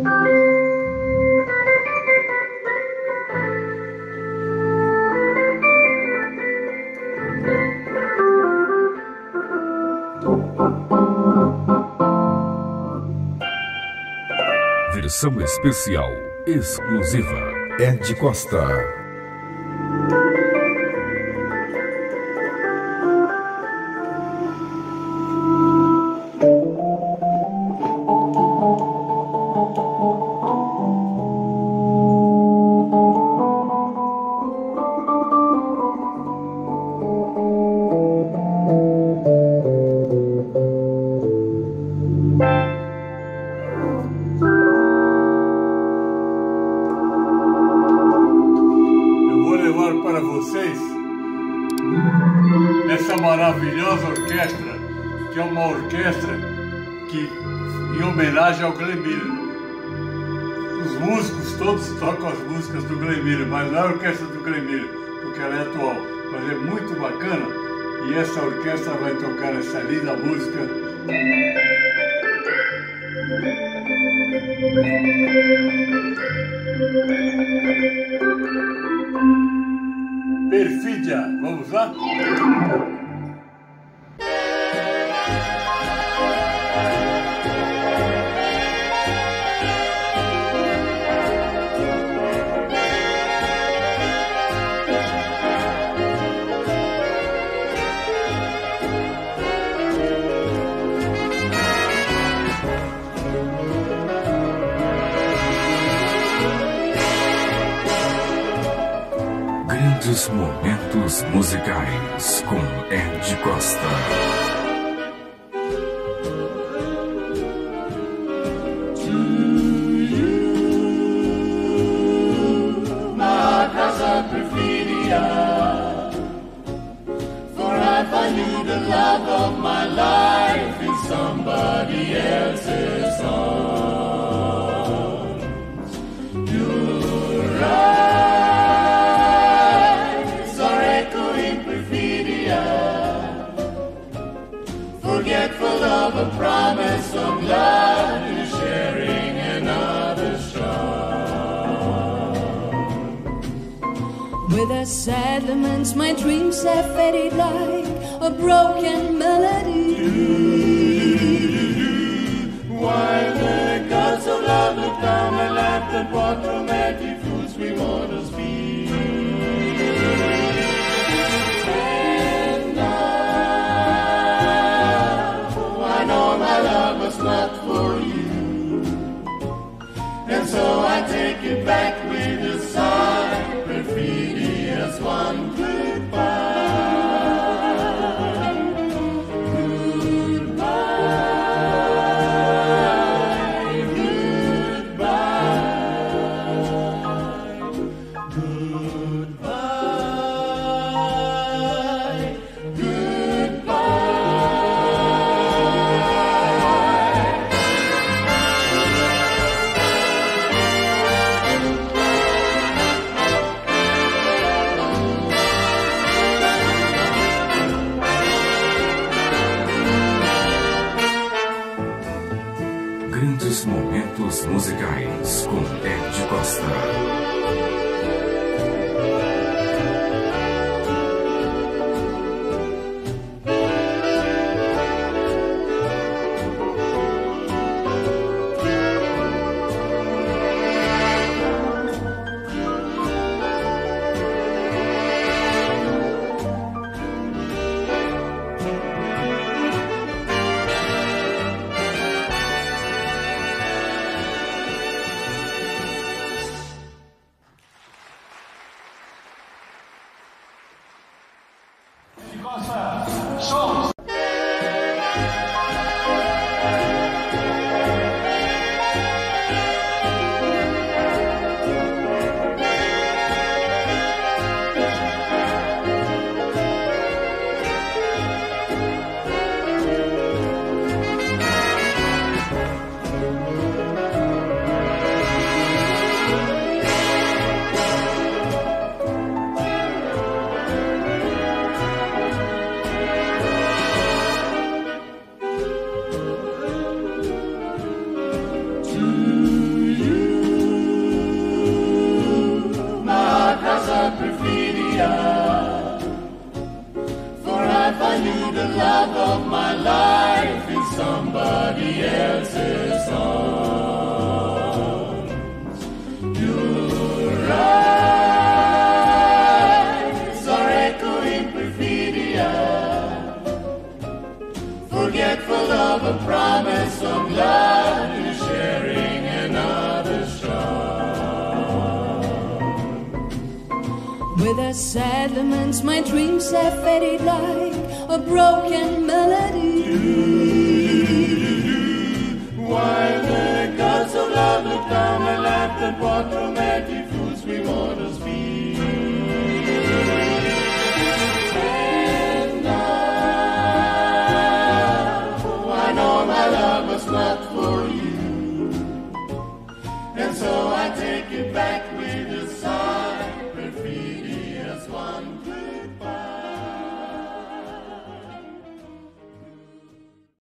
Versão especial, exclusiva. Ed Costa. Essa maravilhosa orquestra, que é uma orquestra que, em homenagem ao Glenn Miller. Os músicos todos tocam as músicas do Glenn Miller, mas não é a orquestra do Glenn Miller, porque ela é atual. Mas é muito bacana e essa orquestra vai tocar essa linda música. Perfídia, vamos lá? Grandes momentos musicais com Ed Costa. Forgetful of a promise of love, you're sharing another song. With their sad laments, my dreams have faded like a broken melody. While the gods of love look down and laugh at what romantic fools we mortals be. Not for you, and so I take it back with a sigh, perfidious one. Goodbye, goodbye, goodbye, goodbye. Grandes momentos musicais com Ed Costa. sad laments, my dreams have faded like a broken melody. While the gods of love looked down and laughed at what romantic fools we mortals be. And now I know my love was not for you, and so I take it back.